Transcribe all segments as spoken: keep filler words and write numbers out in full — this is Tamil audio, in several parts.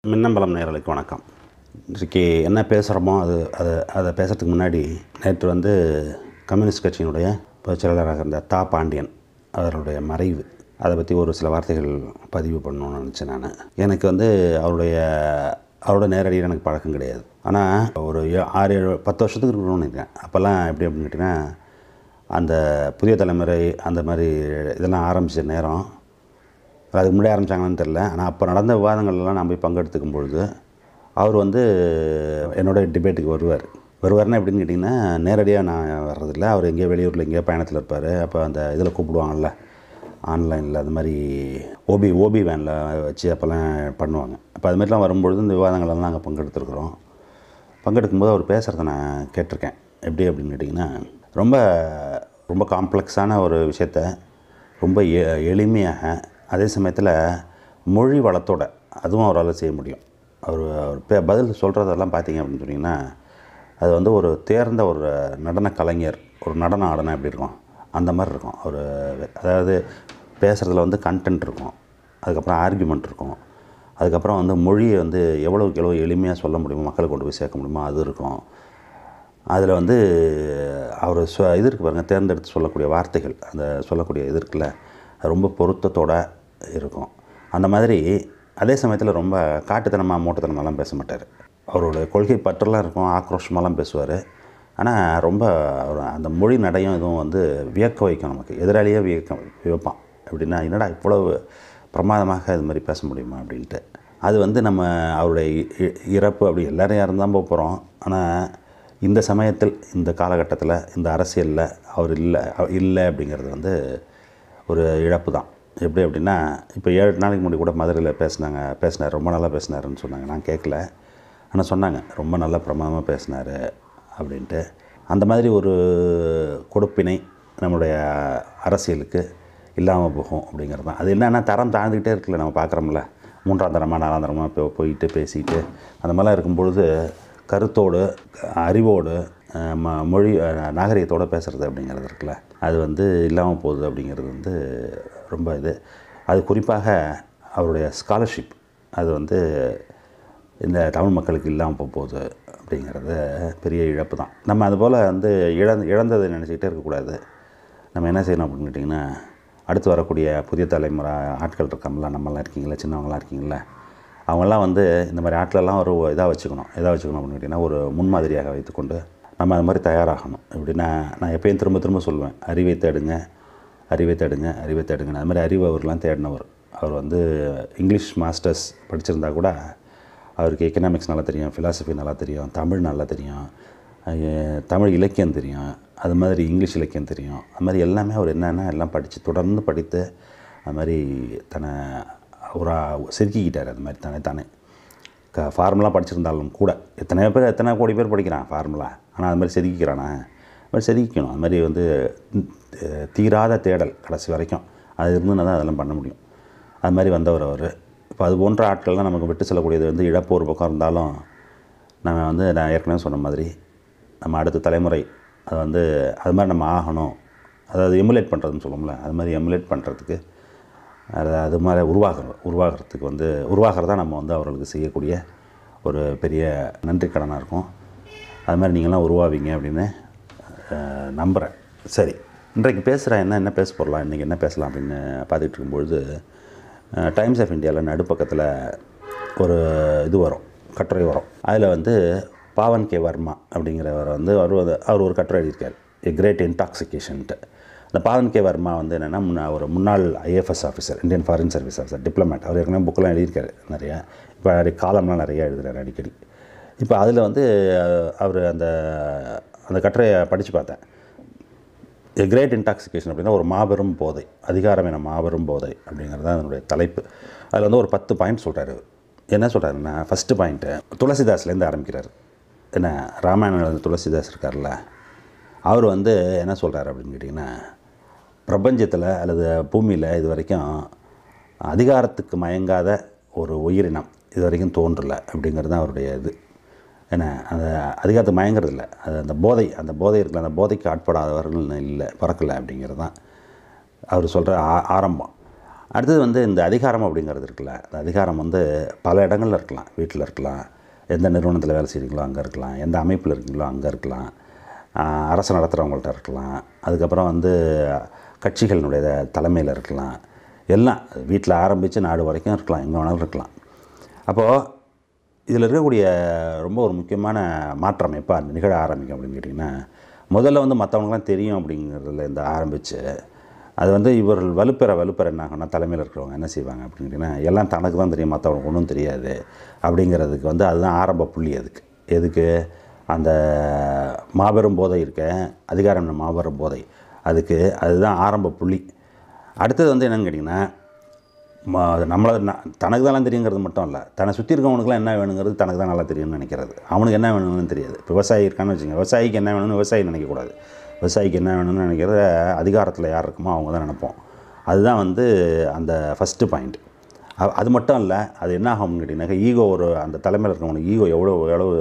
மின்னம்பலம் நேயர்களுக்கு வணக்கம். இன்றைக்கி என்ன பேசுகிறோமோ அது அதை அதை பேசுகிறதுக்கு முன்னாடி நேற்று வந்து கம்யூனிஸ்ட் கட்சியினுடைய பொதுச் செயலாளராக இருந்த தா பாண்டியன் அவருடைய மறைவு, அதை பற்றி ஒரு சில வார்த்தைகள் பதிவு பண்ணணும்னு நினச்சேன். நான் எனக்கு வந்து அவருடைய அவரோட நேரடியாக எனக்கு பழக்கம் கிடையாது. ஆனால் ஒரு ஆறு ஏழு பத்து வருஷத்துக்கு இருக்கணும்னு நினைக்கிறேன். அப்போல்லாம் எப்படி அப்படின்னு கேட்டிங்கன்னா, அந்த புதிய தலைமுறை அந்த மாதிரி இதெல்லாம் ஆரம்பித்த நேரம், அதுக்கு முன்னாடி ஆரம்பித்தாங்கன்னு தெரில. ஆனால் அப்போ நடந்த விவாதங்கள்லாம் நான் போய் பங்கெடுத்துக்கும் பொழுது அவர் வந்து என்னோடய டிபேட்டுக்கு வருவார். வருவார்னா எப்படின்னு கேட்டிங்கன்னா, நேரடியாக நான் வர்றதில்லை. அவர் எங்கேயோ வெளியூரில் எங்கேயோ பயணத்தில் இருப்பார். அப்போ அந்த இதில் கூப்பிடுவாங்கள்ல, ஆன்லைனில் அது மாதிரி ஓபி ஓபி வேனில் வச்சு அப்போல்லாம் பண்ணுவாங்க. அப்போ அது மாதிரிலாம் வரும்பொழுது இந்த விவாதங்களெல்லாம் நாங்கள் பங்கெடுத்துருக்குறோம். பங்கெடுக்கும்போது அவர் பேசுகிறத நான் கேட்டிருக்கேன். எப்படி அப்படின்னு கேட்டிங்கன்னா, ரொம்ப ரொம்ப காம்ப்ளெக்ஸான ஒரு விஷயத்த ரொம்ப எ எளிமையாக அதே சமயத்தில் மொழி வளத்தோட அதுவும் அவரால் செய்ய முடியும். அவர் அவர் பே பதில் சொல்கிறதெல்லாம் பார்த்தீங்க அப்படின்னு சொன்னிங்கன்னா, அது வந்து ஒரு தேர்ந்த ஒரு நடன கலைஞர் ஒரு நடனம் ஆடினா எப்படி இருக்கும் அந்த மாதிரி இருக்கும். அவர் அதாவது பேசுகிறதுல வந்து கண்டென்ட் இருக்கும், அதுக்கப்புறம் ஆர்கியூமெண்ட் இருக்கும், அதுக்கப்புறம் வந்து மொழியை வந்து எவ்வளோக்கு எவ்வளோ எளிமையாக சொல்ல முடியுமோ, மக்களுக்கு கொண்டு போய் சேர்க்க முடியுமோ அது இருக்கும். அதில் வந்து அவர் சொ இது இருக்குது பாருங்கள், தேர்ந்தெடுத்து சொல்லக்கூடிய வார்த்தைகள், அந்த சொல்லக்கூடிய இது இருக்குல்ல, அது ரொம்ப பொருத்தத்தோடு இருக்கும். அந்த மாதிரி அதே சமயத்தில் ரொம்ப காட்டுத்தனமாக மூட்டத்தனமாலாம் பேச மாட்டார். அவரோட கொள்கை பற்றெல்லாம் இருக்கும், ஆக்ரோஷமாலாம் பேசுவார். ஆனால் ரொம்ப அந்த மொழி நடையும் இதுவும் வந்து வியக்க வைக்கும், நமக்கு எதிராளியே வியக்க வியப்பான். எப்படின்னா, என்னடா இவ்வளவு பிரமாதமாக இது மாதிரி பேச முடியுமா அப்படின்ட்டு. அது வந்து நம்ம அவருடைய இறப்பு அப்படி எல்லோரும் இறந்தால் போக போகிறோம். ஆனால் இந்த சமயத்தில் இந்த காலகட்டத்தில் இந்த அரசியலில் அவர் இல்லை இல்லை அப்படிங்கிறது வந்து ஒரு இழப்பு தான். எப்படி அப்படின்னா, இப்போ ஏழு நாளைக்கு முன்னாடி கூட மதுரையில் பேசினாங்க பேசினார் ரொம்ப நல்லா பேசினாருன்னு சொன்னாங்க. நான் கேட்கல, ஆனால் சொன்னாங்க ரொம்ப நல்லா பிரமாதமாக பேசினார் அப்படின்ட்டு. அந்த மாதிரி ஒரு கொடுப்பினை நம்மளுடைய அரசியலுக்கு இல்லாமல் போகும் அப்படிங்கிறது தான். அது என்னென்னா, தரம் தாழ்ந்துக்கிட்டே இருக்குல்ல, நம்ம பார்க்குறோம்ல, மூன்றாம் தரமாக நாலாம் தரமாக போ போயிட்டு பேசிட்டு அந்த மாதிரிலாம் இருக்கும்பொழுது கருத்தோடு அறிவோடு ம மொழி நாகரிகத்தோடு பேசுகிறது அப்படிங்கிறது இருக்குல்ல, அது வந்து இல்லாமல் போகுது அப்படிங்கிறது வந்து ரொம்ப இது. அது குறிப்பாக அவருடைய ஸ்காலர்ஷிப் அது வந்து இந்த தமிழ் மக்களுக்கு இல்லாமல் போக போகுது அப்படிங்கிறது பெரிய இழப்பு தான். நம்ம அதுபோல் வந்து இழந்து இழந்ததை நினச்சிக்கிட்டே இருக்கக்கூடாது. நம்ம என்ன செய்யணும் அப்படின்னு கேட்டிங்கன்னா, அடுத்து வரக்கூடிய புதிய தலைமுறை ஆட்கள் இருக்காங்களா, நம்மளாம் இருக்கீங்களா, சின்னவங்களாம் இருக்கீங்களா, அவங்கெல்லாம் வந்து இந்த மாதிரி ஆட்களெல்லாம் ஒரு இதாக வச்சுக்கணும். எதாக வச்சுக்கணும் அப்படின்னு கேட்டிங்கன்னா, ஒரு முன்மாதிரியாக வைத்துக்கொண்டு நம்ம அது மாதிரி தயாராகணும். எப்படின்னா, நான் எப்பயும் திரும்ப திரும்ப சொல்லுவேன், அறிவை தேடுங்க அறிவை தேடுங்க அறிவை தேடுங்க. அது மாதிரி அறிவு அவர்லாம் தேடினவர். அவர் வந்து இங்கிலீஷ் மாஸ்டர்ஸ் படிச்சிருந்தா கூட அவருக்கு எக்கனாமிக்ஸ் நல்லா தெரியும், ஃபிலாசபி நல்லா தெரியும், தமிழ் நல்லா தெரியும், தமிழ் இலக்கியம் தெரியும், அது மாதிரி இங்கிலீஷ் இலக்கியம் தெரியும். அது மாதிரி எல்லாமே அவர் என்னென்னா எல்லாம் படித்து தொடர்ந்து படித்து அது மாதிரி தன்னை ஒரு செதுக்கிக்கிட்டார். அது மாதிரி தானே தானே க ஃபார்முலா படிச்சிருந்தாலும் கூட எத்தனையோ பேர் எத்தனை கோடி பேர் படிக்கிறான் ஃபார்முலா, ஆனால் அது மாதிரி செதுக்கிக்கிறானா, அது மாதிரி செதுக்கிக்கணும். அது மாதிரி வந்து தீராத தேடல் கடைசி வரைக்கும் அது இருந்துன்னா தான் அதெல்லாம் பண்ண முடியும். அது மாதிரி வந்தவர் அவர். இப்போ அது போன்ற ஆட்கள்லாம் நமக்கு விட்டு செல்லக்கூடியது வந்து இழப்பு ஒரு பக்கம் இருந்தாலும், நம்ம வந்து நான் ஏற்கனவே சொன்ன மாதிரி நம்ம அடுத்த தலைமுறை அதை வந்து அது மாதிரி நம்ம ஆகணும். அதாவது எமுலேட் பண்ணுறதுன்னு சொல்லுவோம்ல, அது மாதிரி எமுலேட் பண்ணுறதுக்கு அது அது மாதிரி உருவாகிற உருவாகிறதுக்கு வந்து உருவாகிறதா நம்ம வந்து அவர்களுக்கு செய்யக்கூடிய ஒரு பெரிய நன்றி கடனாக இருக்கும். அது மாதிரி நீங்கள்லாம் உருவாவீங்க அப்படின்னு நம்புகிறேன். சரி, இன்றைக்கு பேசுகிறேன் என்ன என்ன பேச போடலாம், இன்றைக்கி என்ன பேசலாம் அப்படின்னு பார்த்துட்டு இருக்கும்பொழுது டைம்ஸ் ஆஃப் இந்தியாவில் நடுப்பக்கத்தில் ஒரு இது வரும், கட்டுரை வரும். அதில் வந்து பாவன் கே வர்மா அப்படிங்கிறவர் வந்து அவர் அவர் ஒரு கட்டுரை எழுதியிருக்கார், எ கிரேட் இன்டாக்சிகேஷன்ட்டு. அந்த பாவன் கே வர்மா வந்து என்னென்னா, முன்னா ஒரு முன்னாள் IFS officer, Indian foreign service officer, diplomat. அவர் ஏற்கனவே புக்கெலாம் எழுதியிருக்காரு நிறையா. இப்போ காலம்லாம் நிறையா எழுதுகிறார் அடிக்கடி. இப்போ அதில் வந்து அவர் அந்த அந்த கட்டுரையை படித்து பார்த்தேன். எ கிரேட் இன்டாக்சிகேஷன் அப்படின்னா ஒரு மாபெரும் போதை, அதிகாரம் என மாபெரும் போதை அப்படிங்கிறது தான் அதனுடைய தலைப்பு. அதில் வந்து ஒரு பத்து பாயிண்ட் சொல்கிறாரு. என்ன சொல்கிறாருன்னா, ஃபஸ்ட்டு பாயிண்ட்டு துளசிதாஸ்லேருந்து ஆரம்பிக்கிறார். என்ன, ராமாயணம் எழுந்த துளசிதாஸ் இருக்கார்ல, அவர் வந்து என்ன சொல்கிறார் அப்படின்னு கேட்டிங்கன்னா, பிரபஞ்சத்தில் அல்லது பூமியில் இது வரைக்கும் அதிகாரத்துக்கு மயங்காத ஒரு உயிரினம் இது வரைக்கும் தோன்றலை அப்படிங்கிறது தான் அவருடைய இது. ஏன்னா அந்த அதிகாரத்துக்கு மயங்கிறது இல்லை, அது அந்த போதை அந்த போதை இருக்குல்ல, அந்த போதைக்கு ஆட்படாதவர்கள் இல்லை, பறக்கலை அப்படிங்கிறது தான் அவர் சொல்கிற ஆ ஆரம்பம். அடுத்தது வந்து இந்த அதிகாரம் அப்படிங்கிறது இருக்குல்ல, அந்த அதிகாரம் வந்து பல இடங்களில் இருக்கலாம். வீட்டில் இருக்கலாம், எந்த நிறுவனத்தில் வேலை செய்கிறீங்களோ அங்கே இருக்கலாம், எந்த அமைப்பில் இருக்கீங்களோ அங்கே இருக்கலாம், அரசு நடத்துகிறவங்கள்ட்ட இருக்கலாம், அதுக்கப்புறம் வந்து கட்சிகளினுடைய தலைமையில் இருக்கலாம், எல்லாம் வீட்டில் ஆரம்பித்து நாடு வரைக்கும் இருக்கலாம், எங்கே வேணாலும் இருக்கலாம். அப்போது இதில் இருக்கக்கூடிய ரொம்ப ஒரு முக்கியமான மாற்றம் எப்போ நிகழ ஆரம்பிக்கும் அப்படின்னு கேட்டிங்கன்னா, முதல்ல வந்து மற்றவங்களாம் தெரியும் அப்படிங்கிறதுல இந்த ஆரம்பித்து அது வந்து இவர்கள் வலுப்பெற வலுப்பெற என்ன ஆகும்னா தலைமையில் இருக்கிறவங்க என்ன செய்வாங்க அப்படின்னு கேட்டிங்கன்னா, எல்லாம் தனக்கு தான் தெரியும், மற்றவங்களுக்கு ஒன்றும் தெரியாது அப்படிங்கிறதுக்கு வந்து அதுதான் ஆரம்ப புள்ளி. அதுக்கு எதுக்கு அந்த மாபெரும் போதை இருக்க அதிகாரம் மாபெரும் போதை, அதுக்கு அதுதான் ஆரம்ப புள்ளி. அடுத்தது வந்து என்னென்னு கேட்டிங்கன்னா, நம்மளை தனக்கு தான் தெரியுங்கிறது மட்டும் இல்லை, தன்னை சுற்றி இருக்கவனுக்குலாம் என்ன வேணுங்கிறது தனக்கு தான் நல்லா தெரியும்னு நினைக்கிறது. அவனுக்கு என்ன வேணும்னு தெரியாது. இப்போ விவசாயி இருக்கான்னு வச்சுங்க, விவசாயிக்கு என்ன வேணும்னு விவசாயி நினைக்கக்கூடாது. விவசாயிக்கு என்ன வேணும்னு நினைக்கிறத அதிகாரத்தில் யார் இருக்குமோ அவங்க தான் நினைப்போம். அதுதான் வந்து அந்த ஃபஸ்ட்டு பாயிண்ட். அது மட்டும் இல்லை, அது என்ன ஆகும்னு கேட்டிங்கனாக்கா, ஈகோ ஒரு அந்த தலைமையில் இருக்கிறவனுக்கு ஈகோ எவ்வளோ எவ்வளவு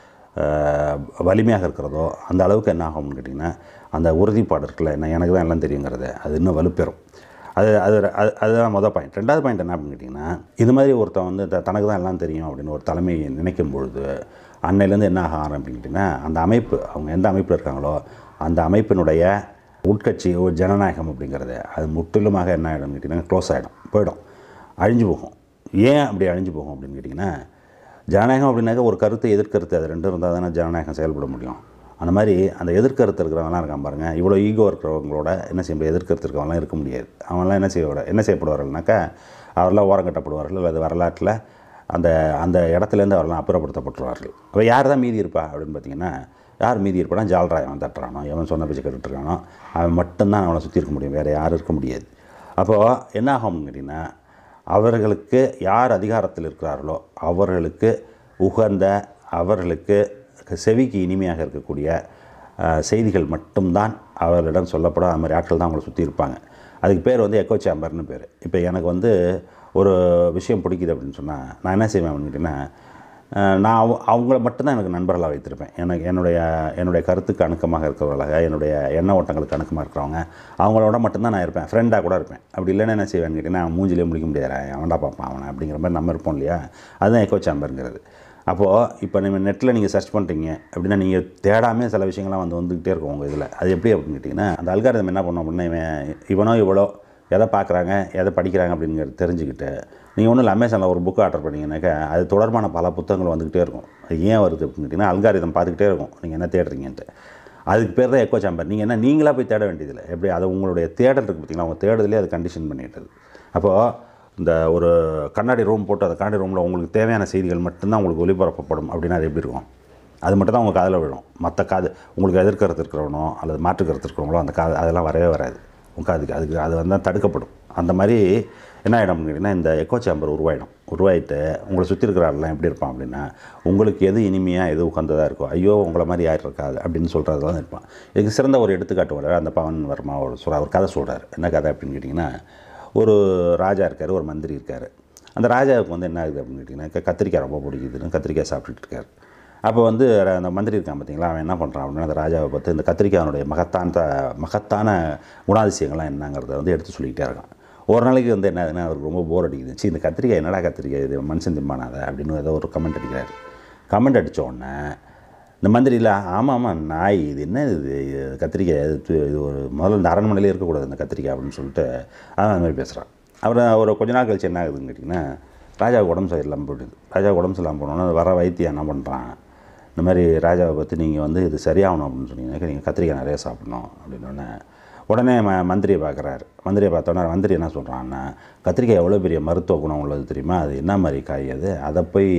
வலிமையாக இருக்கிறதோ அந்த அளவுக்கு என்ன ஆகும்னு கேட்டிங்கன்னா, அந்த உறுதிப்பாடு இருக்குல்ல, என்ன எனக்கு தான் எல்லாம் தெரியுங்கிறது அது இன்னும் வலுப்பெறும். அது அது அது அதுதான் மொதல் பாயிண்ட். ரெண்டாவது பாயிண்ட் என்ன அப்படின்னு கேட்டிங்கன்னா, இது மாதிரி ஒருத்தன் வந்து த தனக்கு தான் எல்லாம் தெரியும் அப்படின்னு ஒரு தலைமை நினைக்கும் பொழுது அன்னையிலேருந்து என்ன ஆக ஆரம்பின்னு கேட்டிங்கன்னா, அந்த அமைப்பு அவங்க எந்த அமைப்பில் இருக்காங்களோ அந்த அமைப்பினுடைய உட்கட்சி ஒரு ஜனநாயகம் அப்படிங்கிறது அது முற்றிலுமாக என்ன ஆகிடும்னு கேட்டிங்கன்னா க்ளோஸ் ஆகிடும், போயிடும், அழிஞ்சு போகும். ஏன் அப்படி அழிஞ்சு போகும் அப்படின்னு கேட்டிங்கன்னா, ஜனநாயகம் அப்படின்னாக்க ஒரு கருத்து எதிர்கருத்து அது ரெண்டும் இருந்தால் தானே ஜனநாயகம் செயல்பட முடியும். அந்த மாதிரி அந்த எதிர்கருத்து இருக்கிறவங்களாம் இருக்கான் பாருங்கள், இவ்வளோ ஈகோ இருக்கிறவங்களோட என்ன செய்ய முடியாது, எதிர்கருத்து இருக்கிறவங்களாம் இருக்க முடியாது. அவங்களாம் என்ன செய்ய என்ன செய்யப்படுவார்கள்னாக்கா, அவரெல்லாம் ஓரங்கட்டப்படுவார்கள், அல்லது வரலாற்றில் அந்த அந்த இடத்துலேருந்து அவரெல்லாம் அப்புறப்படுத்தப்பட்டுருவார்கள். அப்போ யார் தான் மீதி இருப்பா அப்படின்னு பார்த்தீங்கன்னா, யார் மீதி இருப்பானா, ஜால்ராய் அவன் தட்டுறானோ, எவன் சொன்ன பேச்சு கேட்டுட்ருக்கானோ அவன் மட்டும்தான் அவனை சுற்றி இருக்க முடியும், வேறு யாரும் இருக்க முடியாது. அப்போது என்ன ஆகும்னு கேட்டிங்கன்னா, அவர்களுக்கு யார் அதிகாரத்தில் இருக்கிறார்களோ அவர்களுக்கு உகந்த, அவர்களுக்கு செவிக்கு இனிமையாக இருக்கக்கூடிய செய்திகள் மட்டும்தான் அவர்களிடம் சொல்லப்படும். அது மாதிரி ஆட்கள் தான் அவங்கள சுற்றி இருப்பாங்க. அதுக்கு பேர் வந்து எக்கோ சேம்பர்னு பேர். இப்போ எனக்கு வந்து ஒரு விஷயம் பிடிக்குது அப்படின்னு சொன்னால் நான் என்ன செய்வேன் அப்படின்னு கேட்டிங்கன்னா, நான் அவ அவங்கள மட்டும்தான் எனக்கு நண்பர்களாக வைத்திருப்பேன். எனக்கு என்னுடைய என்னுடைய கருத்துக்கு அணுக்கமாக இருக்கிறவர்களாக, என்னுடைய எண்ண ஓட்டங்களுக்கு அணுக்கமாக இருக்கிறவங்க அவங்களோட மட்டும்தான் நான் இருப்பேன். ஃப்ரெண்டாக கூட இருப்பேன். அப்படி இல்லைன்னா என்ன செய்வேன்னு கேட்டிங்கன்னா, மூஞ்சிலே முடிக்க முடியாது, அவன்டா பார்ப்பான் அவனை அப்படிங்கிற மாதிரி நம்ம இருப்போம் இல்லையா. அதுதான் எக்கோ சேம்பருங்கிறது. அப்போது இப்போ நீங்கள் நெட்டில் நீங்கள் சர்ச் பண்ணுறீங்க அப்படின்னா நீங்கள் தேடாமல் சில விஷயங்கள்லாம் வந்து வந்துக்கிட்டே இருக்கும் உங்கள் இதில். அது எப்படி அப்படின்னு கேட்டிங்கன்னா, அந்த அல்காரிதம் என்ன பண்ணோம் அப்படின்னா, இவன் இவனோ இவ்வளோ எதை பார்க்குறாங்க எதை படிக்கிறாங்க அப்படிங்கிறது தெரிஞ்சுக்கிட்டு நீங்கள் ஒன்றும் இல்லை, அமேசானில் ஒரு புக்கு ஆர்டர் பண்ணிங்கனாக்கா அது தொடர்பான பல புத்தகங்கள் வந்துக்கிட்டே இருக்கும். அது ஏன் வருது அப்படின்னு கேட்டிங்கன்னா, அல்காரிதம் பார்த்துக்கிட்டே இருக்கும் நீங்கள் என்ன தேடுறீங்கன்ட்டு. அதுக்கு பேர் தான் எக்கோ சேம்பர். நீங்கள் என்ன நீங்களாக போய் தேட வேண்டியதில்லை. எப்படி அது உங்களுடைய தேடல் இருக்குது பார்த்தீங்களா, உங்கள் தேடுதலே அது கண்டிஷன் பண்ணிட்டது. அப்போது இந்த ஒரு கண்ணாடி ரூம் போட்டு அந்த கண்ணாடி ரூமில் உங்களுக்கு தேவையான செய்திகள் மட்டும்தான் உங்களுக்கு ஒளிபரப்பப்படும் அப்படின்னா அது எப்படி இருக்கும்? அது மட்டும் தான் உங்கள் காதில் விழும். மற்ற காது உங்களுக்கு எதிர்கருத்து இருக்கிறவனோ அல்லது மாற்று கருத்து இருக்கிறவங்களோ அந்த காது அதெல்லாம் வரவே வராது உங்கள் காதுக்கு. அதுக்கு அது வந்து தடுக்கப்படும். அந்த மாதிரி என்ன ஆகிடும் அப்படின்னா, இந்த எக்கோ சேம்பர் உருவாயிடும். உருவாயிட்டு உங்களை சுற்றி இருக்கிறாரெல்லாம் எப்படி இருப்பான் அப்படின்னா, உங்களுக்கு எது இனிமையாக எது உகந்ததாக இருக்கோ, ஐயோ உங்களை மாதிரி யார் இருக்காது அப்படின்னு சொல்கிறது தான் இருப்பான். இதுக்கு சிறந்த ஒரு எடுத்துக்காட்டு வர அந்த பவன் வர்மா ஒரு சொல்கிறார், ஒரு கதை சொல்கிறார். என்ன கதை அப்படின்னு கேட்டிங்கன்னா, ஒரு ராஜா இருக்கார், ஒரு மந்திரி இருக்கார். அந்த ராஜாவுக்கு வந்து என்ன ஆகுது அப்படின்னு கேட்டிங்கன்னா, கத்திரிக்காய் ரொம்ப பிடிக்குதுன்னு கத்திரிக்காய் சாப்பிட்டுட்டு இருக்கார். அப்போ வந்து அந்த மந்திரி இருக்கான் பார்த்தீங்களா, அவன் என்ன பண்ணுறான் அப்படின்னா, அந்த ராஜாவை பார்த்து இந்த கத்திரிக்காயனுடைய மகத்தான மகத்தான குணாதிசயங்கள்லாம் என்னங்கிறத வந்து எடுத்து சொல்லிக்கிட்டே இருக்கான். ஒரு நாளைக்கு வந்து என்ன ஆகுதுன்னா, அவருக்கு ரொம்ப போர் அடிக்குது. சி இந்த கத்திரிக்காய் என்னடா கத்திரிக்காய் இது மனுஷன் திம்பானாத அப்படின்னு ஏதோ ஒரு கமெண்ட் அடிக்கிறார். கமெண்ட் அடித்த உடனே இந்த மந்திரியில் ஆமாம் ஆமாம் நாய் இது என்ன இது கத்திரிக்காய் இது இது ஒரு முதல்ல இந்த அரண்மனையிலே இருக்கக்கூடாது இந்த கத்திரிக்காய் அப்படின்னு சொல்லிட்டு அவன் அந்த மாதிரி பேசுகிறான். அப்புறம் ஒரு கொஞ்ச நாள் கழிச்சு என்ன ஆகுதுன்னு கேட்டிங்கன்னா, ராஜாவுக்கு உடம்பு சரியில்லாமல் போயிடுது. ராஜாவுக்கு உடம்பு சரியில்லாமல் போனோன்னா வர வைத்தியம் என்ன பண்ணுறான், இந்த மாதிரி ராஜாவை பற்றி நீங்கள் வந்து இது சரியாகணும் அப்படின்னு சொன்னீங்கன்னாக்கா நீங்கள் கத்திரிக்காய் நிறையா சாப்பிடணும் அப்படின்னோடனே உடனே ம மந்திரியை பார்க்குறாரு. மந்திரியை பார்த்தோன்னா மந்திரி என்ன சொல்கிறான்னா, கத்திரிக்காய் எவ்வளோ பெரிய மருத்துவ குணம் உள்ளது தெரியுமா, அது என்ன மாதிரி காய் அது, அதை போய்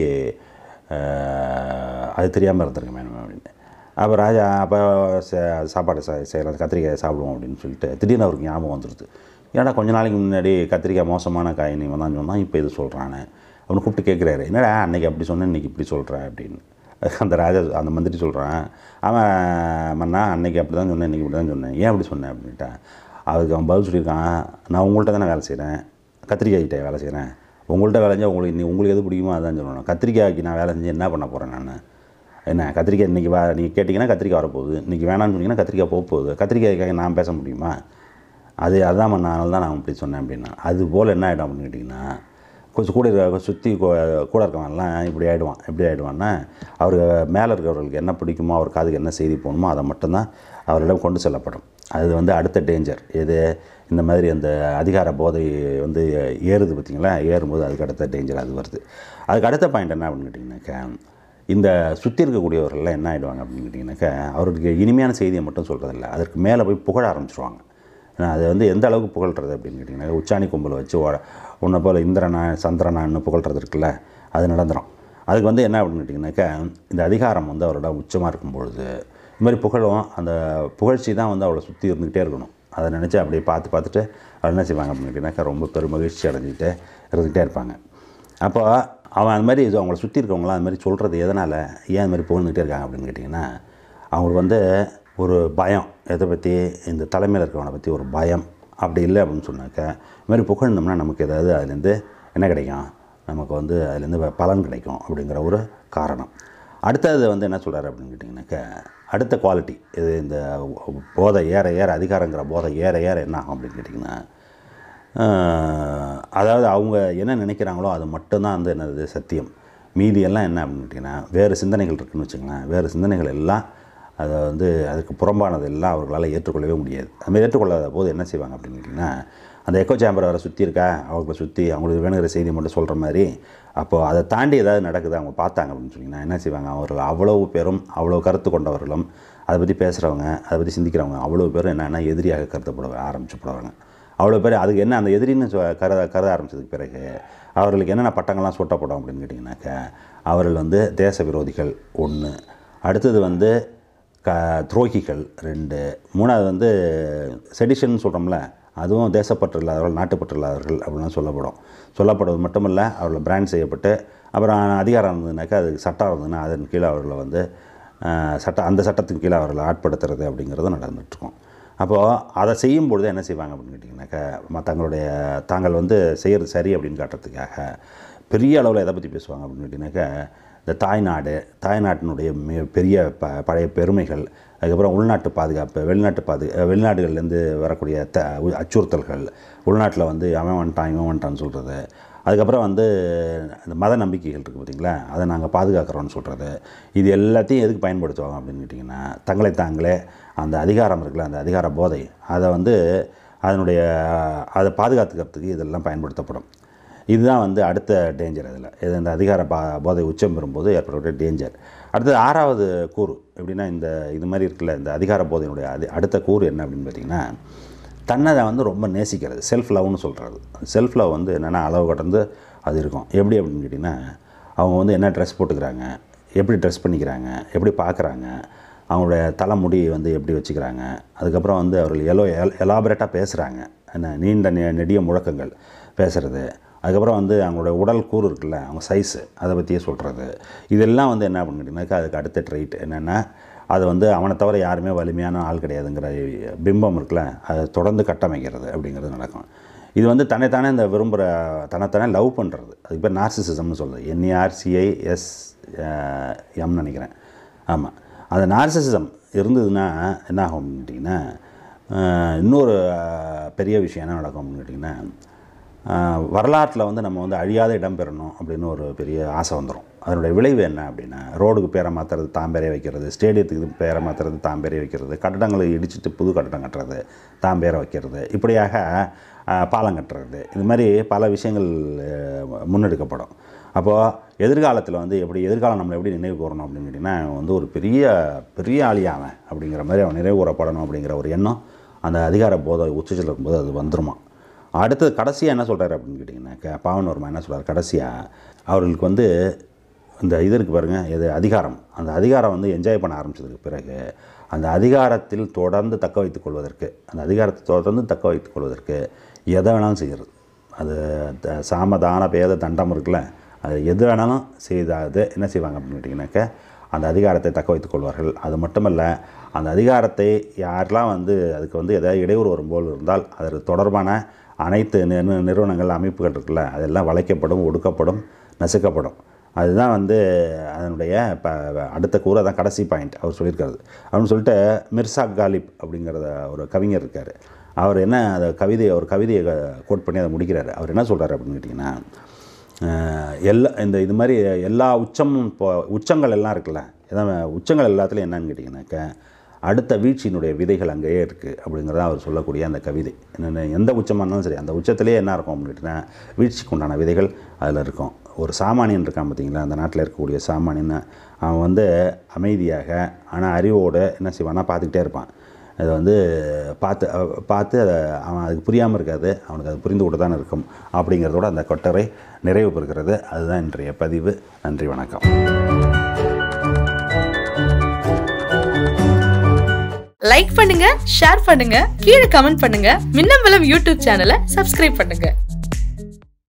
அது தெரியாமல் இருந்திருக்க வேணும் அப்படின்னு. அப்போ ராஜா அப்போ சாப்பாடு செய்யலாம் கத்திரிக்காய் சாப்பிடுவோம் அப்படின்னு சொல்லிட்டு திடீர்னு அவருக்கு ஞாபகம் வந்துடுது. ஏன்னா கொஞ்ச நாளைக்கு முன்னாடி கத்திரிக்காய் மோசமான காய் நீ தான் சொன்னால் இப்போ இது சொல்கிறானே அப்படின்னு கூப்பிட்டு கேட்குறாரு. என்னடா அன்றைக்கி அப்படி சொன்னேன் இன்றைக்கி இப்படி சொல்கிறேன் அப்படின்னு. அந்த ராஜா அந்த மந்திரி சொல்கிறான், அவன் மன்னா அன்றைக்கி அப்படி தான் சொன்னேன் இன்றைக்கி இப்படி தான் சொன்னேன், ஏன் அப்படி சொன்னேன் அப்படின்ட்டேன். அதுக்கு அவன் பதில் சொல்லியிருக்கான், நான் உங்கள்கிட்ட தானே வேலை செய்கிறேன், கத்திரிக்காய்கிட்ட வேலை செய்கிறேன், உங்கள்கிட்ட வேலை செஞ்சால் உங்களுக்கு நீ உங்களுக்கு எது பிடிக்குமோ அதான் சொல்லணும். கத்திரிக்காய்க்கு நான் வேலை செஞ்சு என்ன பண்ண போகிறேன் நான், என்ன கத்திரிக்காய் இன்றைக்கி வா நீங்கள் கேட்டிங்கன்னா கத்திரிக்காய் வரப்போகுது, இன்றைக்கி வேணான்னு சொன்னீங்கன்னா கத்திரிக்காய் போக போகுது, கத்திரிக்காய்க்காக நான் பேச முடியுமா அது அதான் அதனால தான் நான் இப்படி சொன்னேன் அப்படின்னா. அது போல் என்ன ஆகிடும் அப்படின்னு கேட்டிங்கன்னா, கொஞ்சம் கூட இருக்க சுற்றி கூட இருக்கவன்லாம் இப்படி ஆகிடுவான். எப்படி ஆகிடுவான்னா, அவர் மேலே இருக்கிறவர்களுக்கு என்ன பிடிக்குமோ, அவர் காதுக்கு என்ன செய்தி போகணுமோ அதை மட்டும்தான் அவரிடம் கொண்டு செல்லப்படும். அது வந்து அடுத்த டேஞ்சர். எது இந்த மாதிரி அந்த அதிகார போதை வந்து ஏறுது பார்த்திங்களா, ஏறும்போது அதுக்கு அடுத்த டேஞ்சர் அது வருது. அதுக்கு அடுத்த பாயிண்ட் என்ன அப்படின்னு கேட்டிங்கனாக்கா, இந்த சுற்றி இருக்கக்கூடியவர்கள்லாம் என்ன ஆகிடுவாங்க அப்படின்னு கேட்டிங்கனாக்கா, அவருக்கு இனிமையான செய்தியை மட்டும் சொல்கிறதில்ல, அதற்கு மேலே போய் புகழ ஆரம்பிச்சிருவாங்க. அது வந்து எந்த அளவுக்கு புகழ்கிறது அப்படின்னு கேட்டிங்கன்னா, உச்சாணி கும்பலை வச்சு உன்னை போல் இந்திரனா சந்திரனான்னு புகழ்கிறது இருக்குல்ல, அது நடந்துடும். அதுக்கு வந்து என்ன அப்படின்னு கேட்டிங்கனாக்கா, இந்த அதிகாரம் வந்து அவரோட உச்சமாக இருக்கும்பொழுது இது மாதிரி புகழும், அந்த புகழ்ச்சி தான் வந்து அவளை சுற்றி இருந்துக்கிட்டே இருக்கணும். அதை நினச்சி அப்படியே பார்த்து பார்த்துட்டு அவர் என்ன செய்வாங்க அப்படின்னு கேட்டிங்கனாக்கா, ரொம்ப பெரும் மகிழ்ச்சி அடைஞ்சிக்கிட்டே இருந்துகிட்டே இருப்பாங்க. அப்போ அவன் அது மாதிரி அவங்கள சுற்றி இருக்கவங்களாம் அது மாதிரி சொல்கிறது எதனால், ஏன் அது மாதிரி புகழ்ந்துக்கிட்டே இருக்காங்க அப்படின்னு கேட்டிங்கன்னா, அவங்களுக்கு வந்து ஒரு பயம், எதை பற்றி, இந்த தலைமையில் இருக்கிறவனை பற்றி ஒரு பயம். அப்படி இல்லை அப்படின்னு சொன்னாக்கா, இது மாதிரி புகழ்ந்தோம்னா நமக்கு ஏதாவது அதுலேருந்து என்ன கிடைக்கும், நமக்கு வந்து அதுலேருந்து பலன் கிடைக்கும் அப்படிங்கிற ஒரு காரணம். அடுத்தது வந்து என்ன சொல்கிறாரு அப்படின்னு கேட்டிங்கனாக்கா, அடுத்த குவாலிட்டி இது, இந்த போதை ஏற ஏற அதிகாரங்கிற போதை ஏற ஏற என்ன ஆகும் அப்படின்னு கேட்டிங்கன்னா, அதாவது அவங்க என்ன நினைக்கிறாங்களோ அது மட்டும்தான் வந்து என்னது சத்தியம். மீதியெல்லாம் என்ன அப்படின்னு கேட்டிங்கன்னா, வேறு சிந்தனைகள் இருக்குதுன்னு வச்சுங்களேன், வேறு சிந்தனைகள் எல்லாம் அதை வந்து அதுக்கு புறம்பானது எல்லாம் அவர்களால் ஏற்றுக்கொள்ளவே முடியாது. அதுமாதிரி ஏற்றுக்கொள்ளாத போது என்ன செய்வாங்க அப்படின்னு கேட்டிங்கன்னா, அந்த எக்கோ சேம்பர் அவரை சுற்றி இருக்கா, அவங்களை சுற்றி அவங்களுக்கு வேணுங்கிற செய்தி மட்டும் சொல்கிற மாதிரி, அப்போது அதை தாண்டி ஏதாவது நடக்குது அவங்க பார்த்தாங்க அப்படின்னு சொன்னிங்கன்னா என்ன செய்வாங்க, அவர்கள் அவ்வளவு பேரும் அவ்வளோ கருத்து கொண்டவர்களும் அதை பற்றி பேசுகிறவங்க, அதை பற்றி சிந்திக்கிறவங்க அவ்வளோ பேரும் என்னென்னா எதிரியாக கருத்தப்பட ஆரம்பிச்சுப்படுவாங்க. அவ்வளோ பேர் அதுக்கு என்ன அந்த எதிரின்னு கருத கருத ஆரம்பித்ததுக்கு பிறகு அவர்களுக்கு என்னென்ன பட்டங்கள்லாம் சூட்டப்படும் அப்படின்னு கேட்டிங்கனாக்கா, அவர்கள் வந்து தேச விரோதிகள் ஒன்று, அடுத்தது வந்து க துரோகிகள் ரெண்டு, மூணாவது வந்து செடிஷன் சொல்கிறோம்ல, அதுவும் தேசப்பற்று இல்லாதவர்கள், நாட்டுப்பற்று இல்லாதவர்கள் அப்படின்லாம் சொல்லப்படும். சொல்லப்படுவது மட்டுமல்ல, அவர்களை பிராண்ட் செய்யப்பட்டு அப்புறம் அதிகாரம் இருந்ததுனாக்கா, அதுக்கு சட்டம் இருந்ததுன்னா அதன் கீழே அவர்களை வந்து சட்டம் அந்த சட்டத்துக்கு கீழே அவர்களை ஆட்படுத்துறது அப்படிங்கிறதும் நடந்துகிட்ருக்கும். அப்போது அதை செய்யும்பொழுது என்ன செய்வாங்க அப்படின்னு கேட்டிங்கனாக்கா, தங்களுடைய தாங்கள் வந்து செய்கிறது சரி அப்படின்னு காட்டுறதுக்காக பெரிய அளவில் எதை பற்றி பேசுவாங்க அப்படின்னு கேட்டிங்கனாக்கா, இந்த தாய்நாடு, தாய்நாட்டினுடைய மிக பெரிய ப பழைய பெருமைகள், அதுக்கப்புறம் உள்நாட்டு பாதுகாப்பு, வெளிநாட்டு பாது வெளிநாடுகள்லேருந்து வரக்கூடிய த அச்சுறுத்தல்கள், உள்நாட்டில் வந்து அவன் வந்துட்டான் இவன் வந்துட்டான்னு சொல்கிறது, அதுக்கப்புறம் வந்து இந்த மத நம்பிக்கைகள் இருக்குது பார்த்திங்களா, அதை நாங்கள் பாதுகாக்கிறோன்னு சொல்கிறது, இது எல்லாத்தையும் எதுக்கு பயன்படுத்துவாங்க அப்படின்னு கேட்டிங்கன்னா, தங்களை தாங்களே அந்த அதிகாரம் இருக்குல்ல, அந்த அதிகார போதை, அதை வந்து அதனுடைய அதை பாதுகாத்துக்கிறதுக்கு இதெல்லாம் பயன்படுத்தப்படும். இதுதான் வந்து அடுத்த டேஞ்சர். அதில் இது இந்த அதிகார பா போதை உச்சம் பெறும்போது ஏற்படக்கூடிய டேஞ்சர். அடுத்தது ஆறாவது கூறு எப்படின்னா, இந்த இது மாதிரி இருக்குல்ல, இந்த அதிகார போதையினுடைய அது அடுத்த கூறு என்ன அப்படின்னு பார்த்திங்கன்னா, தன்னை வந்து ரொம்ப நேசிக்கிறது, செல்ஃப் லவ்னு சொல்கிறது. செல்ஃப் லவ் வந்து என்னென்னா அளவு கடந்து அது இருக்கும். எப்படி அப்படின்னு கேட்டிங்கன்னா, அவங்க வந்து என்ன ட்ரெஸ் போட்டுக்கிறாங்க, எப்படி ட்ரெஸ் பண்ணிக்கிறாங்க, எப்படி பார்க்குறாங்க, அவங்களுடைய தலைமுடி வந்து எப்படி வச்சுக்கிறாங்க, அதுக்கப்புறம் வந்து அவர்கள் எலோ எல் எலாபரேட்டாக பேசுகிறாங்க, என்ன நீண்ட நெ நெடிய முழக்கங்கள் பேசுகிறது, அதுக்கப்புறம் வந்து அவங்களோட உடல் கூறு இருக்குல்ல, அவங்க சைஸு அதை பற்றியே சொல்கிறது, இதெல்லாம் வந்து என்ன பண்ணிட்டீங்கன்னாக்கா அதுக்கு அடுத்த ட்ரைட் என்னென்னா, அது வந்து அவனை தவிர யாருமே வலிமையான ஆள் கிடையாதுங்கிற பிம்பம் இருக்குல்ல, அதை தொடர்ந்து கட்டமைக்கிறது அப்படிங்கிறது நடக்கும். இது வந்து தன்னைத்தானே இந்த விரும்புகிற தன்னைத்தானே லவ் பண்ணுறது, அதுக்கு பேர் நார்சிசிசம்னு சொல்லுது. என்ஏஆர்சிஐஎஸ் எம்னு நினைக்கிறேன். ஆமாம், அந்த நார்சிசிசம் இருந்ததுன்னா என்ன ஆகும் அப்படின்னா, இன்னொரு பெரிய விஷயம் என்ன நடக்கும் அப்படின்னு கேட்டிங்கன்னா, வரலாற்றில் வந்து நம்ம வந்து அழியாத இடம் பெறணும் அப்படின்னு ஒரு பெரிய ஆசை வந்துடும். அதனுடைய விளைவு என்ன அப்படின்னா, ரோடுக்கு பேரை மாற்றுறது, தான் பேரை வைக்கிறது, ஸ்டேடியத்துக்கு பேரை மாற்றுறது, தான் பேரை வைக்கிறது, கட்டடங்களை இடிச்சிட்டு புது கட்டடம் கட்டுறது, தான் பேரை வைக்கிறது, இப்படியாக பாலம் கட்டுறது, இது மாதிரி பல விஷயங்கள் முன்னெடுக்கப்படும். அப்போது எதிர்காலத்தில் வந்து எப்படி எதிர்காலம் நம்மளை எப்படி நினைவு கூறணும் அப்படின்னு கேட்டிங்கன்னா, வந்து ஒரு பெரிய பெரிய ஆளியாவன் அப்படிங்கிற மாதிரி அவன் நினைவு கூறப்படணும் அப்படிங்கிற ஒரு எண்ணம் அந்த அதிகார போதை உச்சத்தில் இருக்கும்போது அது வந்துருமா. அடுத்தது கடைசியாக என்ன சொல்கிறாரு அப்படின்னு கேட்டிங்கன்னாக்கா, பாவனவர்மா என்ன சொல்கிறார் கடைசியாக, அவர்களுக்கு வந்து இந்த இது இருக்குது பாருங்கள், எது அதிகாரம், அந்த அதிகாரம் வந்து என்ஜாய் பண்ண ஆரம்பித்ததுக்கு பிறகு அந்த அதிகாரத்தில் தொடர்ந்து தக்க வைத்துக் கொள்வதற்கு அந்த அதிகாரத்தை தொடர்ந்து தக்க வைத்துக் கொள்வதற்கு எதை வேணாலும் செய்கிறது. அது சாமதான பேத தண்டம் இருக்குல்ல, அது எது வேணாலும் செய்தாது என்ன செய்வாங்க அப்படின்னு கேட்டிங்கனாக்கா, அந்த அதிகாரத்தை தக்க வைத்துக் கொள்வார்கள். அது மட்டுமல்ல, அந்த அதிகாரத்தை யாரெல்லாம் வந்து அதுக்கு வந்து எதாவது இடையூறு வரும்போது இருந்தால் அதற்கு தொடர்பான அனைத்து நிறுவனங்கள் அமைப்புகள் இருக்குல்ல, அதெல்லாம் வளைக்கப்படும், ஒடுக்கப்படும், நசுக்கப்படும். அதுதான் வந்து அதனுடைய இப்போ அடுத்த கூற தான் கடைசி பாயிண்ட் அவர் சொல்லியிருக்காரு அப்படின்னு சொல்லிட்டு மிர்சா காலிப் அப்படிங்கிறத ஒரு கவிஞர் இருக்கார். அவர் என்ன அதை கவிதையை ஒரு கவிதையை கோட் பண்ணி அதை முடிக்கிறாரு. அவர் என்ன சொல்கிறார் அப்படின்னு கேட்டிங்கன்னா, எல்லா இந்த இது மாதிரி எல்லா உச்சமும் இப்போ உச்சங்கள் எல்லாம் இருக்குல்ல, எதாவது உச்சங்கள் எல்லாத்துலேயும் என்னன்னு கேட்டிங்கன்னாக்க அடுத்த வீழ்ச்சியினுடைய விதைகள் அங்கேயே இருக்குது அப்படிங்கிறத அவர் சொல்லக்கூடிய அந்த கவிதை. என்னென்ன எந்த உச்சமாக இருந்தாலும் சரி அந்த உச்சத்திலே என்ன இருக்கும் அப்படின்னா வீழ்ச்சிக்கு உண்டான விதைகள் அதில் இருக்கும். ஒரு சாமானியன் இருக்கான் பார்த்திங்களா, அந்த நாட்டில் இருக்கக்கூடிய சாமானியன், அவன் வந்து அமைதியாக ஆனால் அறிவோடு என்ன செய்வான்னா பார்த்துக்கிட்டே இருப்பான். அதை வந்து பார்த்து பார்த்து அதை அவன் அதுக்கு புரியாமல் இருக்காது, அவனுக்கு அது புரிந்து கொண்டு தான் இருக்கும் அப்படிங்கிறதோட அந்த கொட்டரை நிறைவு பெறுகிறது. அதுதான் இன்றைய பதிவு. நன்றி, வணக்கம். லைக் பண்ணுங்க, ஷேர் பண்ணுங்க, கீழே கமெண்ட் பண்ணுங்க. மின்னம்பலம் யூடியூப் சேனலை சப்ஸ்கிரைப் பண்ணுங்க.